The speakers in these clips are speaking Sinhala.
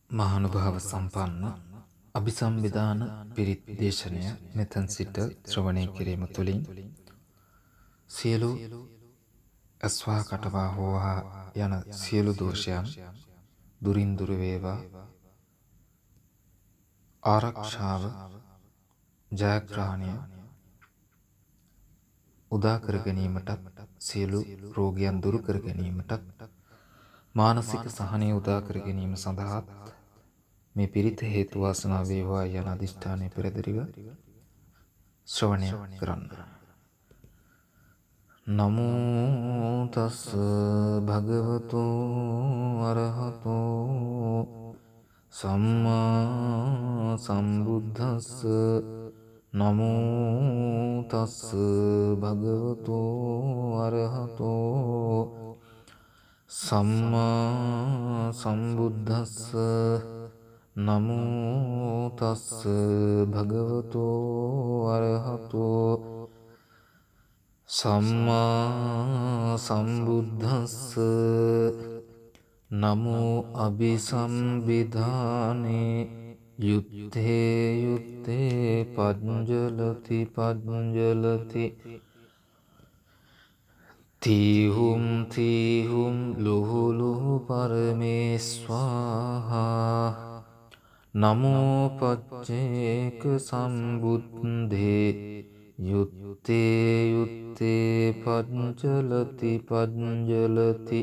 මහානුභාව සම්පන්න අභිසම්විධාන පිරිත් දේශනය මෙතන් සිට ශ්‍රවණය කිරීම තුළින් සියලු අස්වා කටවා හෝහා යන සියලු දෝෂයන් දුරින් දුර වේවා. ආරක්ෂාව ජයග්‍රහණය උදා කර ගැනීමටත් සියලු රෝගයන් දුරු කර ගැනීමටත් මානසික සහනය උදා කර ගැනීම සඳහා මේ පිරිත හේතු වාසනා වේවා යන අදිෂ්ඨානය පෙරදරිව ශ්‍රවණය කරන්න. නමෝ තස් භගවතු අරහතෝ සම්මා සම්බුද්දස්ස. නමෝ තස් භගවතු අරහතෝ සම්මා සම්බුද්දස්ස. නමෝ තස් භගවතු අරහතෝ සම්මා සම්බුද්දස්ස. නමෝ අභිසම්විධානේ යුත්තේ යුත්තේ පඤ්ජලති පඤ්ජලති තීහුම් තීහුම් ලුහු ලුහු පරමේස්වාහා. නමෝ පච්චේක සම්බුද්ධේ යුත්තේ යුත්තේ පඤ්ජලති පඤ්ජලති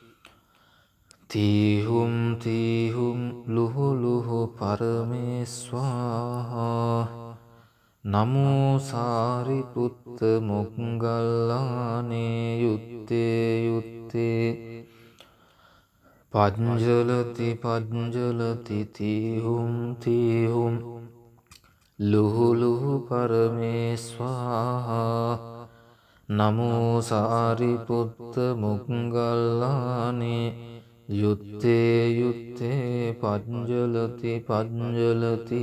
තීහුම් තීහුම් ලුහු ලුහු පරමේස්වාහා. නමෝ සාරිපුත්ත මොග්ගල්ලානේ යුත්තේ යුත්තේ පඤ්ජලති පඤ්ජලති තීහුම් තීහුම් ලුහු ලුහු පරමේස්වාහා. නමෝ සාරිපුත්ත මොග්ගල්ලානේ යුත්තේ යුත්තේ පඤ්ජලති පඤ්ජලති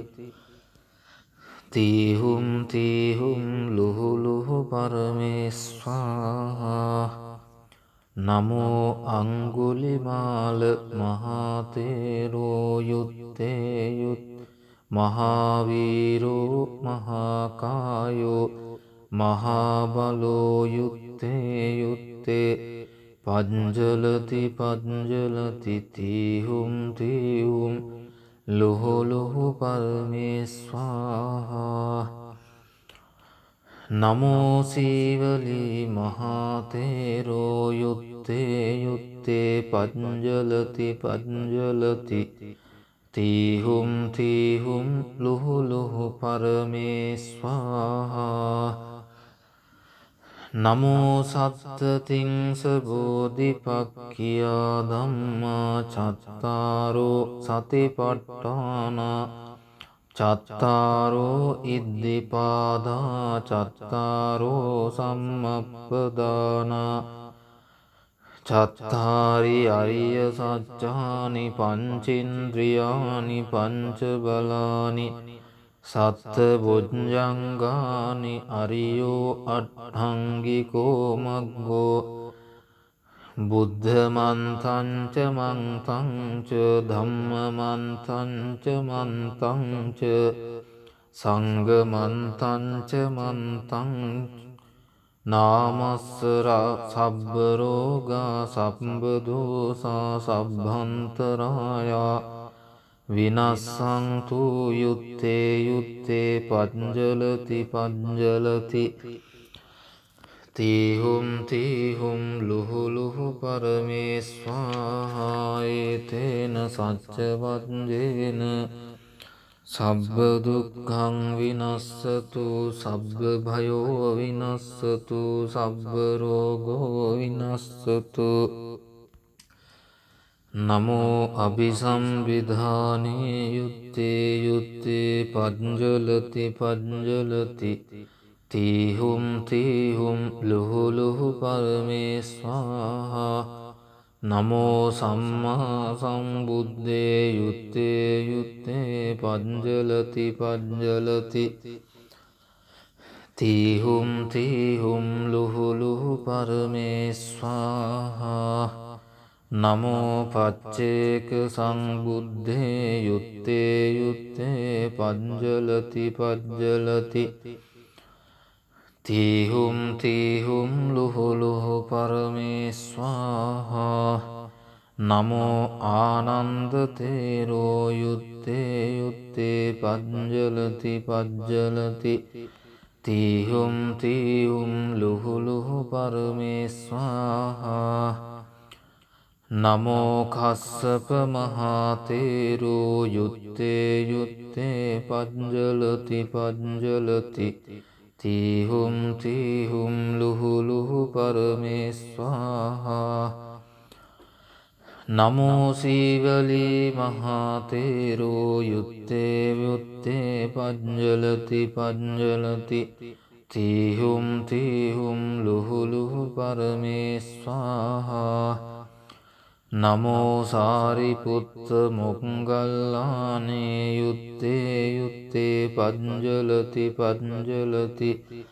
තීහුම් තීහුම් ලුහු ලුහු පරමේස්වාහා. නමෝ අංගුලිමාල මහතේරෝ යුත්තේ යුත් මහාවීරෝ මහාකායෝ මහාබලෝ යුත්තේ යුත්තේ පඤ්ජලති පඤ්ජලති තීහුම් තීහුම් ලුහු ලුහු පරමේස්වාහා. නමෝ සීවලී මහතේරෝ යුත්තේ යුත්තේ පඤ්ජලති පඤ්ජලති තීහුම් තීහුම් ලුහු ලුහු පරමේස්වාහා. නමෝ සත්තතිංස බෝධිපක්ඛියා ධම්මා චත්තාරෝ සතිපට්ඨානා චත්තාරෝ ඉද්ධිපාදා චත්තාරෝ සම්මප්පදානා චත්තාරි අරිය සත්‍යානි පංචේන්ද්‍රියානි පංච බලානි සත්ත බොජ්ජංගානි අරියෝ අට්ඨංගිකෝ මග්ගෝ බුද්ධ මන්තංච මන්තංච ධම්ම මන්තංච මන්තංච සංඝ මන්තංච මන්තං නාමස්සරා සබ්බ රෝගා සබ්බ දෝසා සබ්බන්තරායා විනස්සන්තු යුත්තේ යුත්තේ පඤ්ජලති පඤ්ජලති තීහුම් තීහුම් ලුහු ලුහු පරමේස්වාහා. ඒතේන සච්ච වජ්ජේන සබ්බ දුක්ඛං විනස්සතු සබ්බ භයෝ විනස්සතු සබ්බ රෝගෝ විනස්සතු. නමෝ අභිසම්විධානේ යුත්තේ යුත්තේ පඤ්ජලති පඤ්ජලති තීහුම් තීහුම් ලුහු ලුහු පරමේස්වාහා. නමෝ සම්මා සම්බුද්දේ යුත්තේ යුත්තේ පඤ්ජලති පඤ්ජලති තීහුම් තීහුම් ලුහු ලුහු පරමේස්වාහා. නමෝ පච්චේක සංබුද්ධේ යුත්තේ යුත්තේ පජ්ජලති පජ්ජලති තීහුම් තීහුම් ලුහුලුහු පරමේස්වාහා නමෝ ආනන්ද තේරෝ යුත්තේ යුත්තේ පජ්ජලති පජ්ජලති තීහුම් තීහුම් ලුහුලුහු පරමේස්වාහා නමෝ කස්සප මහතේරෝ යුත්තේ යුත්තේ පජ්ජලති පජ්ජලති තීහුම් තීහුම් ලුහුලුහු පරමේස්වාහා නමෝ සීවලී මහතේරෝ යුත්තේ යුත්තේ පජ්ජලති පජ්ජලති තීහුම් තීහුම් ලුහුලුහු පරමේස්වාහා නමෝ සාරිපුත්ත මොග්ගල්ලානේ යුත්තේ යුත්තේ පජ්ජලති පජ්ජලති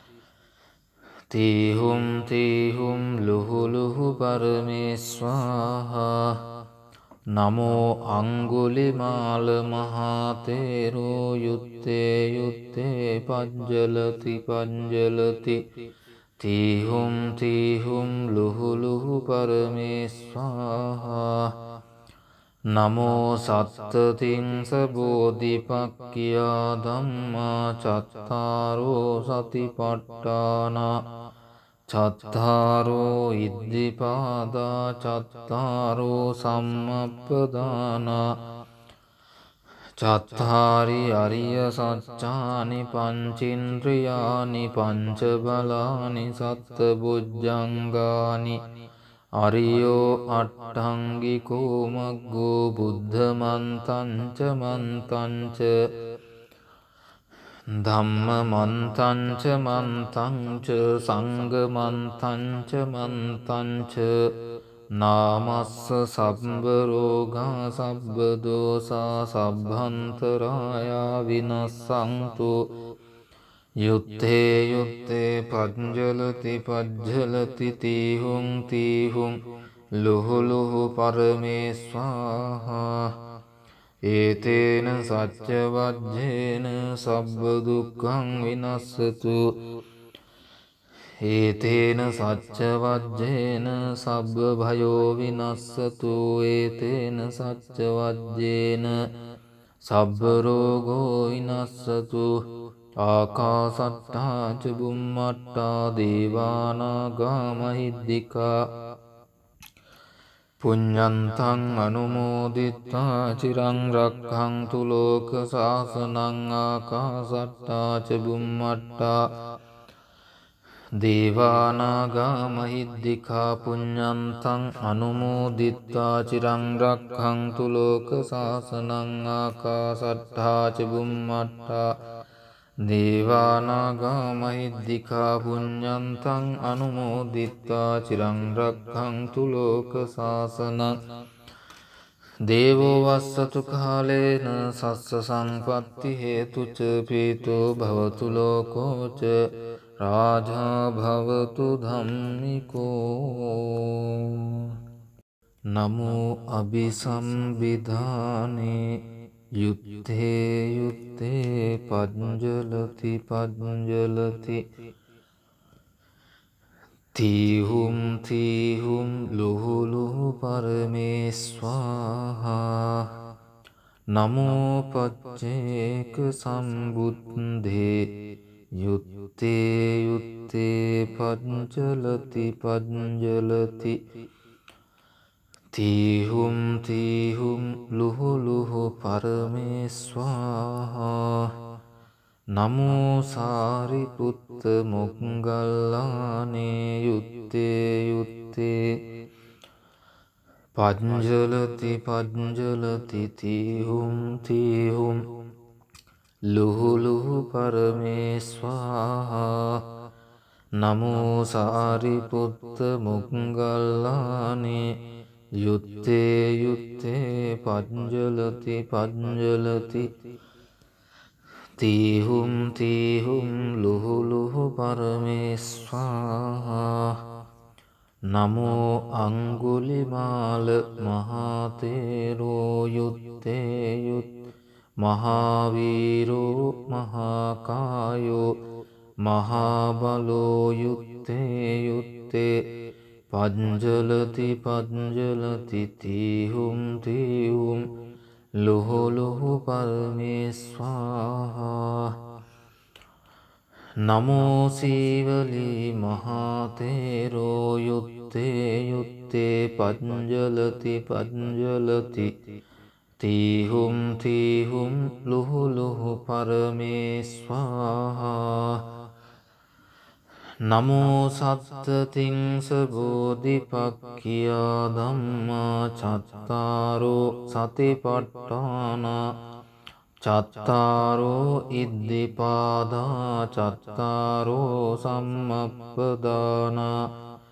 තීහුම් තීහුම් ලුහුලුහු පරමේස්වාහා නමෝ අංගුලිමාල මහතේරෝ යුත්තේ යුත්තේ පජ්ජලති පජ්ජලති තීහුම් තීහුම් ලුහුලුහු පරමේස්වාහා නමෝ සත්තතිංස බෝධිපක්ඛියා ධම්මා චත්තාරෝ සතිපට්ඨානා චත්තාරෝ ඉද්ධිපාදා චත්තාරෝ සම්මප්පදානා චත්තාරි අරිය සච්චානි පංචින්ද්‍රියානි පංච බලානි සත්බුද්ධංගානි අරියෝ අට්ඨංගිකෝ මග්ගෝ බුද්ධමන්තං ච මන්තං ච ධම්මමන්තං ච මන්තං ච සංඝමන්තං ච මන්තං ච නාමස්ස සබ්බ රෝගා සබ්බ දෝසා සබ්බන්තරායා විනස්සන්තු යුත්තේ යුත්තේ පජ්ජලති පජ්ජලති තීහුම් තීහුම් ලුහුලුහු පරමේස්වාහා ඒතේන සච්ච වජ්ජේන සබ්බ දුක්ඛං විනස්සතු ඒතේන සච්ච වජ්ජේන සබ්බ භයෝ විනස්සතු ඒතේන සච්ච වජ්ජේන සබ්බ රෝගෝ විනස්සතු ආකාසට්ටා ච බුම්මට්ටා දේවානාගා මහිද්దికා පුඤ්ඤන්තං අනුමෝදිත්වා චිරං රක්ඛන්තු ලෝක සාසනං ආකාසට්ටා ච බුම්මට්ටා දේවානාගා මහිද්దికා පුඤ්ඤන්තං අනුමෝදිත්වා චිරං රක්ඛන්තු ලෝක සාසනං ආකාසට්ටා ච බුම්මට්ටා දේවානාගා මහිද්దికා පුඤ්ඤන්තං අනුමෝදිත්වා චිරං රක්ඛන්තු ලෝක සාසනං දේවෝ වස්සතු කාලේන සස්ස සංපත්ති හේතුච පීතෝ භවතු ලෝකෝ ච රාජා භවතු ධම්මිකෝ නමෝ අபிසම්විධානේ යුත්තේ යුත්තේ පජ්ජලති පජ්ජලති තීහුම් තීහුම් ලුහුලුහු පරමේස්වාහා නමෝ පච්චේක සම්බුද්ධේ යුත්තේ යුත්තේ පජ්ජලති පජ්ජලති තීහුම් තීහුම් ලුහුලුහු පරමේස්වාහා නමෝ සාරිපුත්ත මොග්ගල්ලානේ යුත්තේ යුත්තේ පජ්ජලති පජ්ජලති තීහුම් තීහුම් ලුහුලුහු පරමේස්වාහා නමෝ සාරිපුත්ත මොග්ගල්ලානේ යුත්තේ යුත්තේ පජ්ජලති පජ්ජලති තීහුම් තීහුම් ලුහුලුහු පරමේස්වාහා නමෝ අංගුලිමාල මහතේරෝ යුත්තේ යුත් මහාවීරෝ මහාකායෝ මහාබලෝ යුත්තේ යුත්තේ පංජලති පංජලති තීහුම් තීහුම් ලොහු ලොහු පරමේස්වාහා නමෝ සීවලී මහතේරෝ යුත්තේ යුත්තේ පංජලති පංජලති තීහුම් තීහුම් ලුහු ලුහු පරමේස්වාහා නමෝ සත්තතිංස බෝධිපක්ඛියා ධම්මා චත්තාරෝ සතිපට්ඨානා චත්තාරෝ ඉද්ධිපාදා චත්තාරෝ සම්මප්පදානා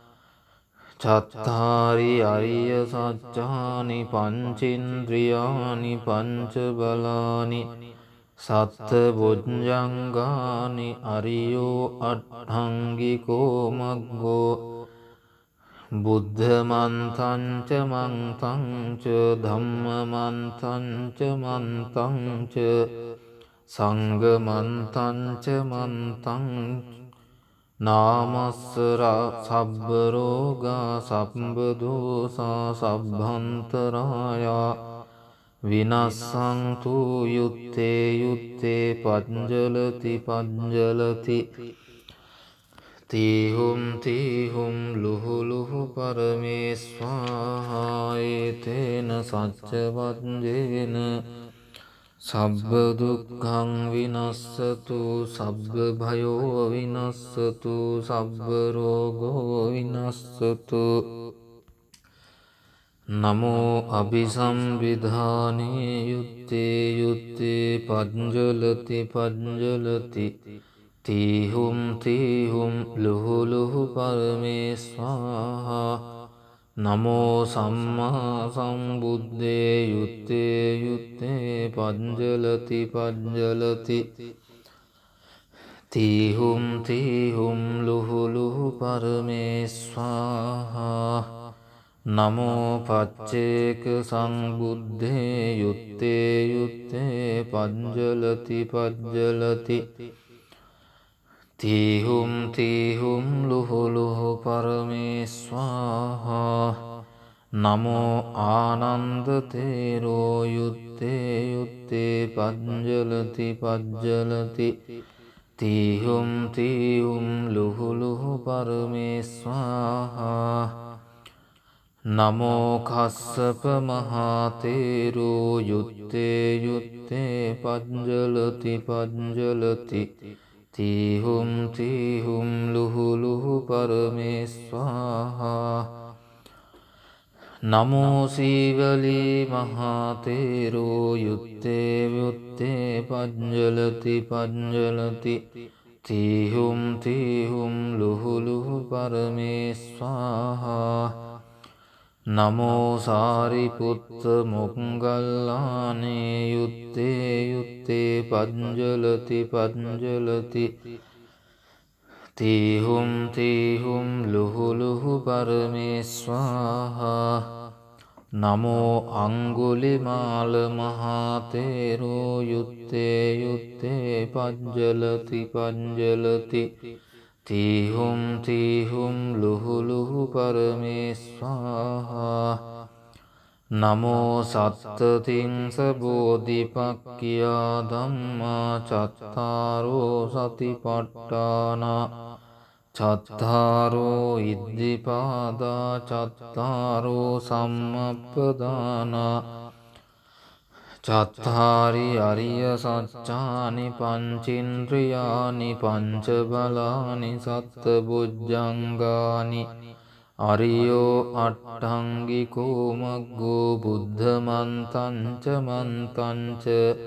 චත්තාරි අරිය සත්‍යානි පංචේන්ද්‍රියානි පංච බලානි සත්ත බොජ්ජංගානි අරියෝ අට්ඨංගිකෝ මග්ගෝ බුද්ධ මන්තං ච මන්තං ච ධම්ම මන්තං ච මන්තං ච සංඝ මන්තං ච මන්තං නාමස්සරා සබ්බ රෝගා සබ්බ දෝසා සබ්බන්තරායා විනස්සන්තු යුත්තේ යුත්තේ පංජලති පංජලති තීහුම් තීහුම් ලුහු ලුහු පරමේස්වාහා ඒතේන සච්ච වජ්ජේන සබ්බ දුක්ඛං විනස්සතු සබ්බ භයෝ විනස්සතු සබ්බ රෝගෝ විනස්සතු නමෝ අභිසම්විධානේ යුත්තේ යුත්තේ පංජලති පංජලති තීහුම් තීහුම් ලුහු ලුහු පරමේස්වාහා නමෝ සම්මා සම්බුද්දේ යුත්තේ යුත්තේ පංජලති පංජලති තීහුම් තීහුම් ලුහු ලුහු පරමේස්වාහා නමෝ පච්චේක සංබුද්දේ යුත්තේ යුත්තේ පංජලති පංජලති තීහුම් තීහුම් ලුහු ලුහු පරමේස්වාහා නමෝ ආනන්ද තේරෝ යුත්තේ යුත්තේ පංජලති පංජලති තීහුම් තීහුම් ලුහු ලුහු පරමේස්වාහා නමෝ කස්සප මහතේරෝ යුත්තේ යුත්තේ පංජලති පංජලති තීහුම් තීහුම් ලුහු ලුහු පරමේස්වාහා නමෝ සීවලී මහතේරෝ යුත්තේ යුත්තේ පංජලති පංජලති තීහුම් තීහුම් ලුහු ලුහු පරමේස්වාහා නමෝ සාරිපුත්ත මොග්ගල්ලානේ යුත්තේ යුත්තේ පංජලති පංජලති තීහුම් තීහුම් ලුහු ලුහු පරමේස්වාහා නමෝ අංගුලිමාල මහතේරෝ යුත්තේ යුත්තේ පංජලති පංජලති තීහුම් තීහුම් ලුහු ලුහු පරමේස්වාහා නමෝ සත්තතිංස බෝධිපක්ඛියා ධම්මා චත්තාරෝ සතිපට්ඨානා චත්තාරෝ ඉද්ධිපාදා චත්තාරෝ සම්මප්පදානා චත්තාරි අරිය සත්‍යානි පංචේන්ද්‍රියානි පංච බලානි සත්ත බොජ්ජංගානි අරියෝ අට්ඨංගිකෝ මග්ගෝ බුද්ධ මන්තං ච මන්තං ච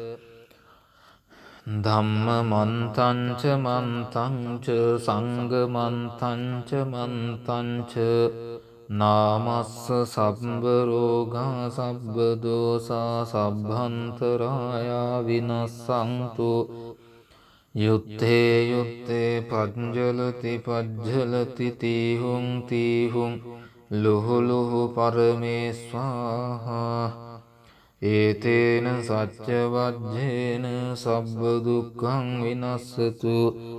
ධම්ම මන්තං ච මන්තං ච සංඝ මන්තං ච මන්තං ච නාමස්ස සබ්බ රෝගා සබ්බ දෝසා සබ්බන්තරායා විනස්සන්තු යුත්තේ යුත්තේ පජ්ජලති පජ්ජලති තීහුං තීහුං ලුහු ලුහු පරමේ ස්වාහා ඒතේන සච්ච වජ්ජේන සබ්බ දුක්ඛං විනස්සතු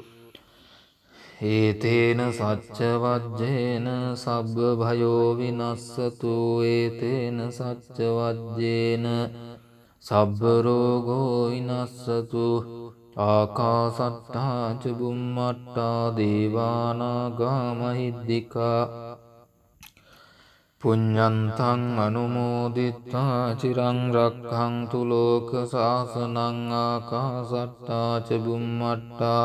ඒතේන සච්ච වජ්ජේන සබ්බ භයෝ විනස්සතු ඒතේන සච්ච වජ්ජේන සබ්බ රෝගෝ විනස්සතු ආකාසට්ටා ච බුම්මට්ටා දේවානාගා මහිද්దికා පුඤ්ඤන්තං අනුමෝදිත්වා චිරං රක්ඛන්තු ලෝක සාසනං ආකාසට්ටා ච බුම්මට්ටා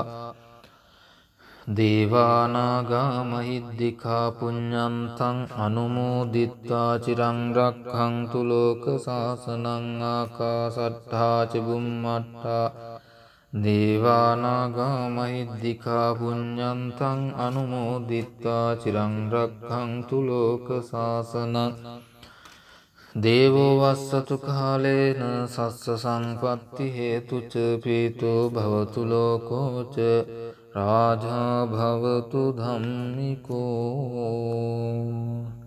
දේවානාගා මහිද්దికා පුඤ්ඤන්තං අනුමෝදිත්වා චිරං රක්ඛන්තු ලෝක සාසනං ආකාසට්ටා ච බුම්මට්ටා දේවානාගා මහිද්దికා පුඤ්ඤන්තං අනුමෝදිත්වා චිරං රක්ඛන්තු ලෝක සාසනං දේවෝ වස්සතු කාලේන සස්ස සංපත්ති හේතුච පීතෝ භවතු ලෝකෝච රාජා භවතු ධම්මිකෝ